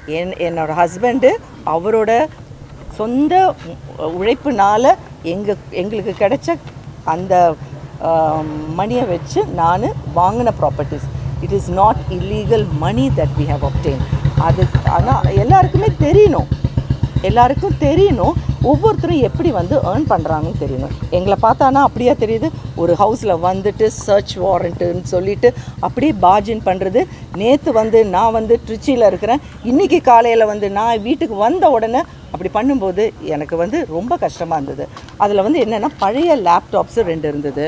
என்னோட ஹஸ்பண்டு அவரோட சொந்த உழைப்புனால எங்களுக்கு கிடைச்ச அந்த மணியை வச்சு நான் வாங்கின properties. It is not illegal money that we have obtained. அது ஆனால் எல்லாருக்கும் தெரியணும் ஒவ்வொருத்தரும் எப்படி வந்து ஏர்ன் பண்ணுறாங்கன்னு தெரியணும். எங்களை பார்த்தானா அப்படியே தெரியுது, ஒரு ஹவுஸில் வந்துட்டு சர்ச் வாரண்ட்டுன்னு சொல்லிட்டு அப்படியே பார்ஜின் பண்ணுறது. நேற்று வந்து நான் வந்து ட்ரிச்சியில் இருக்கிறேன், இன்றைக்கி காலையில் வந்து நான் வீட்டுக்கு வந்த உடனே அப்படி பண்ணும்போது எனக்கு வந்து ரொம்ப கஷ்டமாக இருந்தது. அதில் வந்து என்னென்னா பழைய லேப்டாப்ஸு 2 இருந்தது,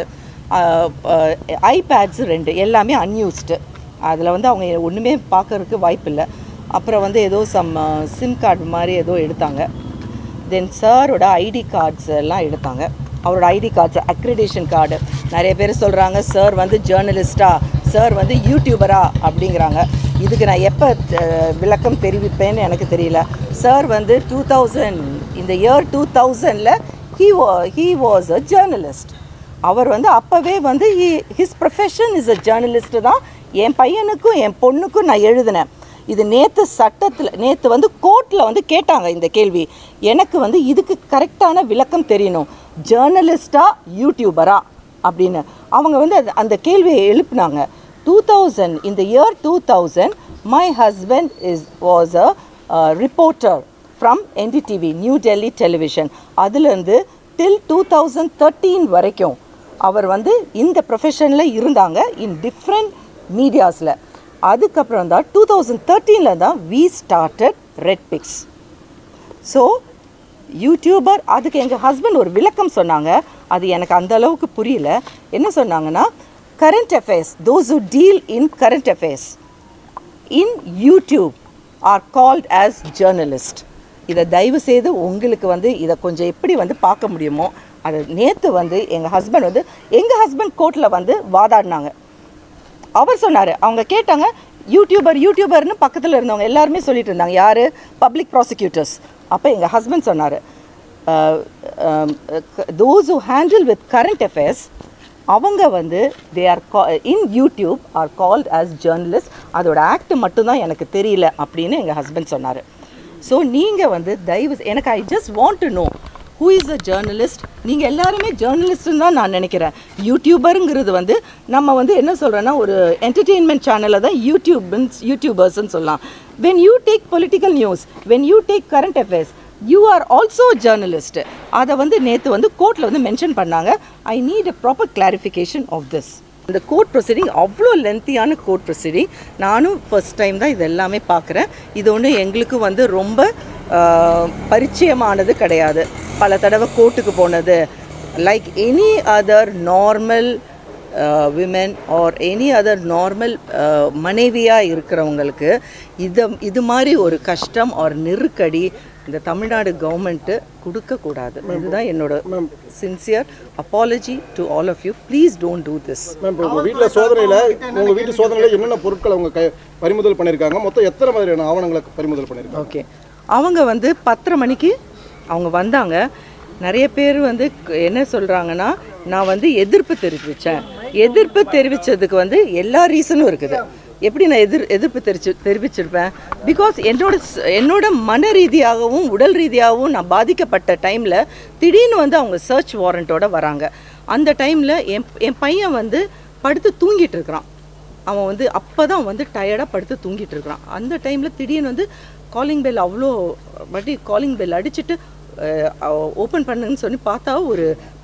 ஐபேட்ஸு 2, எல்லாமே அன்யூஸ்டு. அதில் வந்து அவங்க ஒன்றுமே பார்க்கறதுக்கு வாய்ப்பில்லை. அப்புறம் வந்து ஏதோ சிம் கார்டு மாதிரி ஏதோ எடுத்தாங்க. தென் சாரோட ஐடி கார்ட்ஸ் எல்லாம் எடுத்தாங்க. அவரோட ஐடி கார்ட்ஸ், அக்ரிடேஷன் கார்டு. நிறைய பேர் சொல்கிறாங்க சார் வந்து ஜேர்னலிஸ்டா, சார் வந்து யூடியூபரா அப்படிங்கிறாங்க. இதுக்கு நான் எப்போ விளக்கம் தெரிவிப்பேன்னு எனக்கு தெரியல. சார் வந்து 2000 இந்த இயர் 2000ல் he was a journalist. அவர் வந்து அப்போவே வந்து his profession is a journalist தான். என் பையனுக்கும் என் பொண்ணுக்கும் நான் எழுதினேன். இது நேற்று வந்து கோர்ட்டில் வந்து கேட்டாங்க இந்த கேள்வி. எனக்கு வந்து இதுக்கு கரெக்டான விளக்கம் தெரியணும், ஜேர்னலிஸ்டா யூடியூபரா அப்படின்னு. அவங்க வந்து அந்த கேள்வியை எழுப்பினாங்க. 2000 இந்த year 2000 my husband was a reporter from NDTV, New Delhi television. அதுலேருந்து டில் 2013 வரைக்கும் அவர் வந்து இந்த ப்ரொஃபஷனில் இருந்தாங்க, இன் டிஃப்ரெண்ட் மீடியாஸில். அதுக்கப்புறம் தான் 2013 தான் we started Red Pix. So YouTuber, அதுக்கு எங்கள் ஹஸ்பண்ட் ஒரு விளக்கம் சொன்னாங்க. அது எனக்கு அந்த அளவுக்கு புரியல. என்ன சொன்னாங்கன்னா, current affairs, those who deal in current affairs in YouTube are called as journalist. இதை தயவு செய்து உங்களுக்கு வந்து இதை கொஞ்சம் எப்படி வந்து பார்க்க முடியுமோ அது. நேற்று வந்து எங்கள் ஹஸ்பண்ட் கோர்ட்டில் வந்து வாதாடினாங்க. அவர் சொன்னார், அவங்க கேட்டாங்க யூடியூபர்னு பக்கத்தில் இருந்தவங்க எல்லாருமே சொல்லிட்டு இருந்தாங்க, யார், பப்ளிக் ப்ராசிக்யூட்டர்ஸ். அப்போ எங்கள் ஹஸ்பண்ட் சொன்னார், those who handle with current affairs அவங்க வந்து they are in YouTube are called as journalist. அதோட ஆக்ட் மட்டும்தான் எனக்கு தெரியல அப்படின்னு எங்கள் ஹஸ்பண்ட் சொன்னார். ஸோ நீங்கள் வந்து எனக்கு I just want to know who is a journalist. நீங்கள் எல்லாருமே ஜேர்னலிஸ்ட்டுன்னு தான் நான் நினைக்கிறேன். யூடியூபருங்கிறது வந்து நம்ம வந்து என்ன சொல்கிறோன்னா, ஒரு என்டர்டெயின்மெண்ட் சேனலில் தான் யூடியூபர்ஸ்ன்னு சொல்லலாம். when you take political news, when you take current affairs, you are also a journalist. அதை வந்து நேற்று வந்து கோர்ட்டில் வந்து மென்ஷன் பண்ணாங்க. I need a proper clarification of this. இந்த கோர்ட் ப்ரொசீடிங் அவ்வளோ லென்த்தியான கோர்ட் ப்ரொசீடிங். நானும் ஃபர்ஸ்ட் டைம் தான் இது எல்லாமே பார்க்குறேன். இது ஒன்று எங்களுக்கு வந்து ரொம்ப பரிச்சயமானது கிடையாது. பல தடவை கோர்ட்டுக்கு போனது, like any other normal women or any other normal மனைவியாக இருக்கிறவங்களுக்கு இது மாதிரி ஒரு கஷ்டம் ஒரு நெருக்கடி இந்த தமிழ்நாடு கவர்மெண்ட்டு கொடுக்கக்கூடாது. இதுதான் என்னோட sincere apology to all of you. Please don't do this. உங்கள் வீட்டு சோதனையில் என்னென்ன பொருட்கள் அவங்க பறிமுதல் பண்ணியிருக்காங்க? மொத்தம் எத்தனை மாதிரியான ஆவணங்களை பறிமுதல் பண்ணியிருக்காங்க? ஓகே, அவங்க வந்து 10:30 மணிக்கு அவங்க வந்தாங்க. நிறைய பேர் வந்து என்ன சொல்கிறாங்கன்னா, நான் வந்து எதிர்ப்பு தெரிவித்ததுக்கு வந்து எல்லா ரீசனும் இருக்குது. எப்படி நான் எதிர்ப்பு தெரிவிச்சிருப்பேன்? பிகாஸ் என்னோட மன ரீதியாகவும் உடல் ரீதியாகவும் நான் பாதிக்கப்பட்ட டைமில் திடீர்னு வந்து அவங்க சர்ச் வாரண்ட்டோட வராங்க. அந்த டைமில் என் பையன் வந்து படுத்து தூங்கிட்டு இருக்கிறான். அவன் வந்து அப்போ தான் வந்து டயர்டாக படுத்து தூங்கிட்டு இருக்கிறான். அந்த டைமில் திடீர்னு வந்து காலிங் பெல், அவ்வளோ வாட்டி காலிங் பெல் அடிச்சுட்டு ஓப்பன் பண்ணுன்னு சொல்லி பார்த்தா ஒரு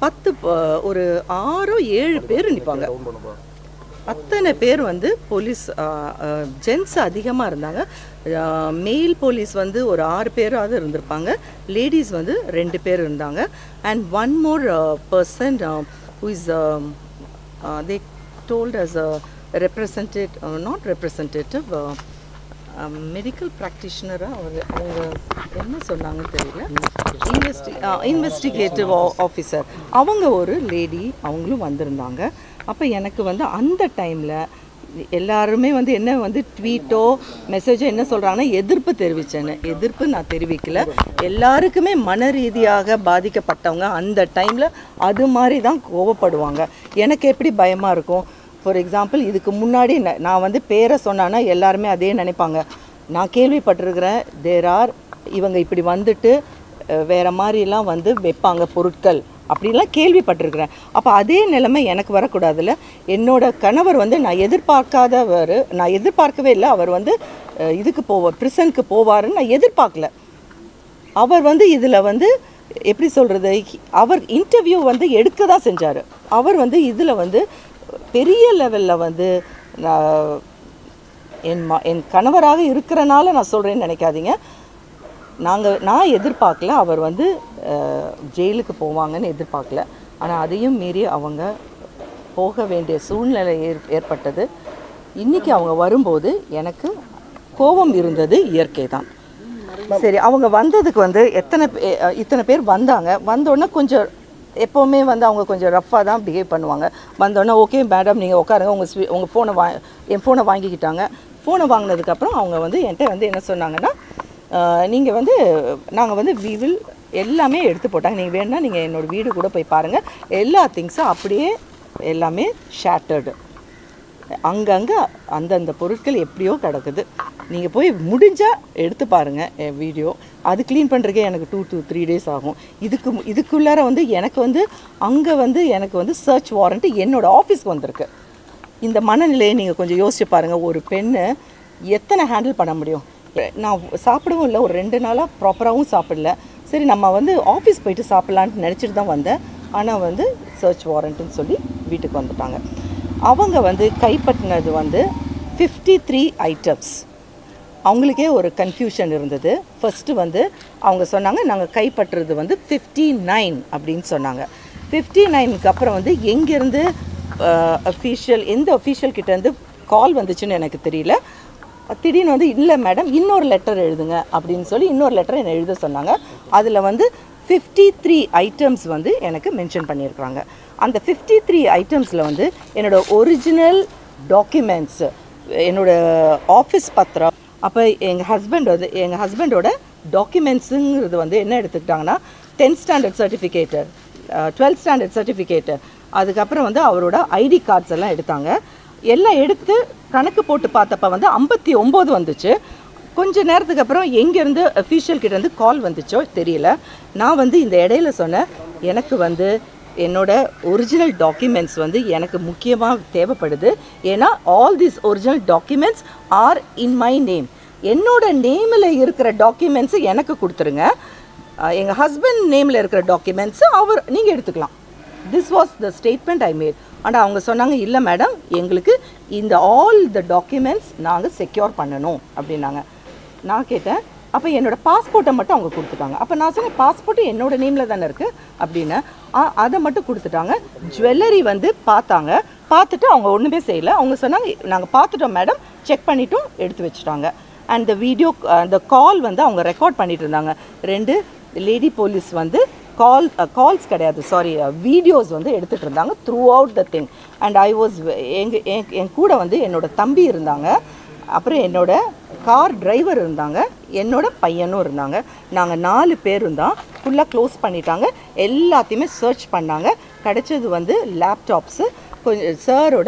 6-7 பேர் நிற்பாங்க. அத்தனை பேர் வந்து போலீஸ், ஜென்ட்ஸ் அதிகமாக இருந்தாங்க. மெயில் போலீஸ் வந்து ஒரு 6 பேராவது இருந்திருப்பாங்க. லேடிஸ் வந்து 2 பேர் இருந்தாங்க. And one more person who is they told as a representative medical ப்ராக்டிஷனராக அவங்க என்ன சொன்னாங்கன்னு தெரியல, இன்வெஸ்டிகேட்டிவ் ஆஃபீஸர் அவங்க ஒரு லேடி, அவங்களும் வந்திருந்தாங்க. அப்போ எனக்கு வந்து அந்த டைமில் எல்லாருமே வந்து என்ன வந்து ட்வீட்டோ மெசேஜோ என்ன சொல்கிறாங்கன்னா, எதிர்ப்பு நான் தெரிவிக்கல. எல்லாருக்குமே மன ரீதியாக பாதிக்கப்பட்டவங்க அந்த டைமில் அது மாதிரி தான் கோவப்படுவாங்க. எனக்கு எப்படி பயமாக இருக்கும்? ஃபார் எக்ஸாம்பிள், இதுக்கு முன்னாடி நான் வந்து பேரை சொன்னான்னா எல்லாருமே அதே நினைப்பாங்க, நான் கேள்விப்பட்டிருக்கிறேன் இவங்க இப்படி வந்துட்டு வேறு மாதிரிலாம் வந்து வைப்பாங்க பொருட்கள் அப்படிலாம் கேள்விப்பட்டிருக்கிறேன். அப்போ அதே நிலைமை எனக்கு வரக்கூடாதுல்ல. என்னோட கணவர் வந்து நான் எதிர்பார்க்கவே இல்லை. அவர் வந்து இதுக்கு ப்ரிசனுக்கு போவாருன்னு நான் எதிர்பார்க்கல. அவர் வந்து இதில் வந்து எப்படி சொல்கிறது, அவர் இன்டர்வியூ வந்து எடுக்க தான் செஞ்சார். அவர் வந்து இதில் வந்து பெரிய லெவலில் வந்து என் கணவராக இருக்கிறனால நான் சொல்கிறேன்னு நினைக்காதீங்க. நான் எதிர்பார்க்கல அவர் வந்து ஜெயிலுக்கு போவாங்கன்னு எதிர்பார்க்கல. ஆனால் அதையும் மீறி அவங்க போக வேண்டிய சூழ்நிலை ஏற்பட்டது. இன்றைக்கி அவங்க வரும்போது எனக்கு கோபம் இருந்தது, இயற்கை தான். சரி, அவங்க வந்ததுக்கு வந்து இத்தனை பேர் வந்தாங்க. வந்தோடனே கொஞ்சம் எப்போவுமே வந்து அவங்க கொஞ்சம் ரஃப்பாக தான் பிஹேவ் பண்ணுவாங்க. வந்தோடனே ஓகே மேடம் நீங்கள் உட்காருங்க, உங்கள் ஃபோனை என் ஃபோனை வாங்கிக்கிட்டாங்க. ஃபோனை வாங்கினதுக்கப்புறம் அவங்க வந்து என்கிட்ட வந்து என்ன சொன்னாங்கன்னா, நீங்கள் வந்து நாங்கள் வந்து எல்லாமே எடுத்து போட்டாங்க. நீங்கள் வேணுன்னா நீங்கள் என்னோடய வீடு கூட போய் பாருங்கள், எல்லா திங்ஸும் அப்படியே எல்லாமே ஷேட்டர்டு. அங்கங்கே அந்தந்த பொருட்கள் எப்படியோ கிடக்குது. நீங்கள் போய் முடிஞ்சால் எடுத்து பாருங்கள் என் வீடியோ. அது க்ளீன் பண்ணுறதுக்கே எனக்கு 2 to 3 days ஆகும். இதுக்குள்ளார வந்து எனக்கு வந்து அங்கே வந்து எனக்கு வந்து சர்ச் வாரண்ட்டு என்னோடய ஆஃபீஸ்க்கு வந்திருக்கு. இந்த மனநிலையை நீங்கள் கொஞ்சம் யோசிச்சு பாருங்கள். ஒரு பெண்ணு எத்தனை ஹேண்டில் பண்ண முடியும்? நான் சாப்பிடவும் இல்லை, ஒரு 2 நாளாக ப்ராப்பராகவும் சாப்பிடல. சரி நம்ம வந்து ஆஃபீஸ் போயிட்டு சாப்பிட்லான்ட்டு நினச்சிட்டு தான் வந்தேன். ஆனால் வந்து சர்ச் வாரண்ட்டுன்னு சொல்லி வீட்டுக்கு வந்துட்டாங்க. அவங்க வந்து கைப்பற்றினது வந்து 53 ஐட்டம்ஸ். அவங்களுக்கே ஒரு கன்ஃபியூஷன் இருந்தது. ஃபஸ்ட்டு வந்து அவங்க சொன்னாங்க நாங்கள் கைப்பற்றுறது வந்து 59 அப்படின்னு சொன்னாங்க. 59க்கு அப்புறம் வந்து எங்கேருந்து எந்த அஃபீஷியல் கிட்டேருந்து கால் வந்துச்சுன்னு எனக்கு தெரியல. திடீர்னு வந்து இல்லை மேடம் இன்னொரு லெட்டர் எழுதுங்க அப்படின்னு சொல்லி இன்னொரு லெட்டர் என்னை எழுத சொன்னாங்க. அதில் வந்து 53 ஐட்டம்ஸ் வந்து எனக்கு மென்ஷன் பண்ணியிருக்கிறாங்க. அந்த 53 ஐட்டம்ஸில் வந்து என்னோடய ஒரிஜினல் டாக்குமெண்ட்ஸு, என்னோடய ஆஃபீஸ் பத்திரம், அப்போ எங்கள் ஹஸ்பண்டோட டாக்குமெண்ட்ஸுங்கிறது வந்து என்ன எடுத்துக்கிட்டாங்கன்னா 10th standard certificate, 12th standard certificate, அதுக்கப்புறம் வந்து அவரோட ஐடி கார்ட்ஸ் எல்லாம் எடுத்தாங்க. எல்லாம் எடுத்து கணக்கு போட்டு பார்த்தப்ப வந்து 59 வந்துச்சு. கொஞ்சம் நேரத்துக்கு அப்புறம் எங்கேருந்து அஃபீஷியல் கிட்டேருந்து கால் வந்துச்சோ தெரியல. நான் வந்து இந்த இடையில சொன்னேன், எனக்கு வந்து என்னோடய ஒரிஜினல் டாக்குமெண்ட்ஸ் வந்து எனக்கு முக்கியமாக தேவைப்படுது. ஏன்னா all these original documents are in my name. என்னோட நேமில் இருக்கிற டாக்குமெண்ட்ஸு எனக்கு கொடுத்துருங்க. எங்கள் ஹஸ்பண்ட் நேமில் இருக்கிற டாக்குமெண்ட்ஸு நீங்கள் எடுத்துக்கலாம். This was the statement I made. ஆனால் அவங்க சொன்னாங்க இல்லை மேடம் எங்களுக்கு இந்த ஆல் த டாக்குமெண்ட்ஸ் நாங்கள் செக்யூர் பண்ணணும் அப்படின்னாங்க. நான் கேட்டேன் அப்போ என்னோடய பாஸ்போர்ட்டை மட்டும் அவங்க கொடுத்துட்டாங்க. அப்போ நான் சொன்னேன் பாஸ்போர்ட்டு என்னோடய நேமில் தானே இருக்குது அப்படின்னு. அதை மட்டும் கொடுத்துட்டாங்க. ஜுவல்லரி வந்து பார்த்துட்டு அவங்க ஒன்றுமே செய்யலை. அவங்க சொன்னாங்க நாங்கள் பார்த்துட்டோம் மேடம், செக் பண்ணிவிட்டோம், எடுத்து வச்சுட்டாங்க. அண்ட் அந்த கால் வந்து அவங்க ரெக்கார்ட் பண்ணிட்டு இருந்தாங்க. 2 லேடி போலீஸ் வந்து கால்ஸ் கிடையாது, சாரி, வீடியோஸ் வந்து எடுத்துகிட்டு இருந்தாங்க throughout the thing. And I was என் கூட வந்து என்னோடய தம்பி இருந்தாங்க, அப்புறம் என்னோடய கார் டிரைவர் இருந்தாங்க, என்னோட பையனும் இருந்தாங்க. நாங்கள் 4 பேரும் தான். ஃபுல்லாக க்ளோஸ் பண்ணிட்டாங்க. எல்லாத்தையுமே சர்ச் பண்ணாங்க. கிடைச்சது வந்து லேப்டாப்ஸு, கொஞ்சம் சாரோட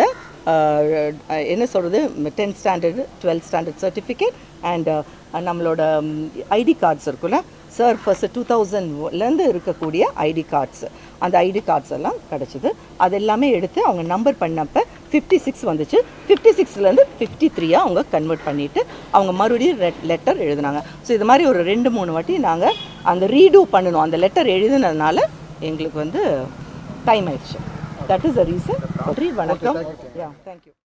என்ன சொல்கிறது 10th standard 12th standard certificate and நம்மளோட ஐடி கார்ட்ஸ் இருக்குல்ல சார், ஃபர்ஸ்ட் 2000லேருந்து இருக்கக்கூடிய ஐடி கார்ட்ஸ், அந்த ஐடி கார்ட்ஸ் எல்லாம் கிடச்சிது. அது எல்லாமே எடுத்து அவங்க நம்பர் பண்ணப்போ 56 வந்துச்சு. 56லேருந்து 53 அவங்க கன்வெர்ட் பண்ணிவிட்டு அவங்க மறுபடியும் லெட்டர் எழுதினாங்க. ஸோ இது மாதிரி ஒரு 2-3 வாட்டி நாங்கள் அந்த ரீடூ பண்ணணும். அந்த லெட்டர் எழுதினதுனால எங்களுக்கு வந்து டைம் ஆயிடுச்சு. That is the reason. வணக்கம். Yeah, thank you.